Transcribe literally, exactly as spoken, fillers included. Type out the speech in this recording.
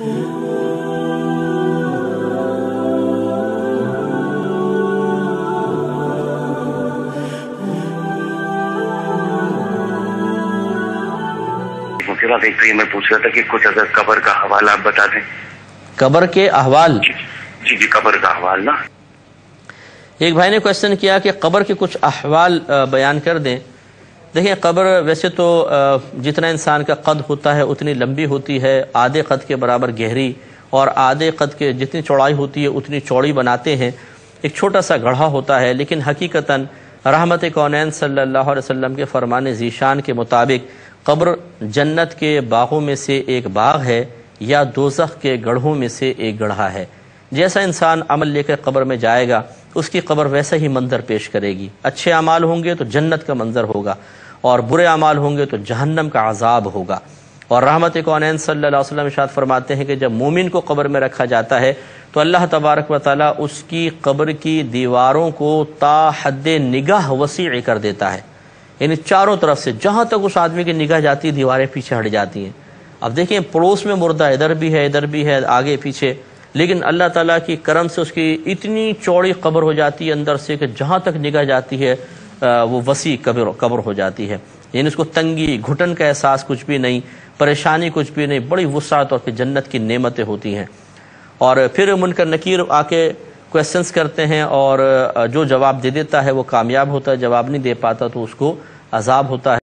मुझे एक तो ये मैं पूछ रहा था कि कुछ अगर कब्र का हवाल आप बता दें। कब्र के अहवाल? जी जी कब्र का अहवाल ना। एक भाई ने क्वेश्चन किया कि कब्र के कुछ अहवाल बयान कर दें। देखिए, कब्र वैसे तो जितना इंसान का कद होता है उतनी लंबी होती है, आधे कद के बराबर गहरी, और आधे कद के जितनी चौड़ाई होती है उतनी चौड़ी बनाते हैं। एक छोटा सा गड्ढा होता है, लेकिन हकीकतन रहमत कौनैन सल्लल्लाहु अलैहि वसल्लम के फरमान ज़ीशान के मुताबिक कब्र जन्नत के बागों में से एक बाग है या दोज़ख के गढ़ों में से एक गढ़ा है। जैसा इंसान अमल लेकर कब्र में जाएगा उसकी कब्र वैसा ही मंजर पेश करेगी। अच्छे अमाल होंगे तो जन्नत का मंजर होगा, और बुरे अमाल होंगे तो जहन्नम का अजाब होगा। और रहमत कौनैन सल्लल्लाहु अलैहि वसल्लम इरशाद फरमाते हैं कि जब मोमिन को कब्र में रखा जाता है तो अल्लाह तबारक व तआला उसकी कब्र की दीवारों को ता हद्दे निगाह वसी कर देता है, यानी चारों तरफ से जहाँ तक उस आदमी की निगाह जाती है दीवारें पीछे हट जाती हैं। अब देखिए, पड़ोस में मुर्दा इधर भी है, इधर भी है, आगे पीछे, लेकिन अल्लाह ताला की करम से उसकी इतनी चौड़ी कब्र हो जाती है अंदर से कि जहाँ तक निगाह जाती है वो वसी कब्र कब्र हो जाती है। यानी उसको तंगी, घुटन का एहसास कुछ भी नहीं, परेशानी कुछ भी नहीं, बड़ी वुसाअत और फिर जन्नत की नेमतें होती हैं। और फिर मुनकर नकीर आके क्वेश्चंस करते हैं, और जो जवाब दे देता है वो कामयाब होता है, जवाब नहीं दे पाता तो उसको अजाब होता है।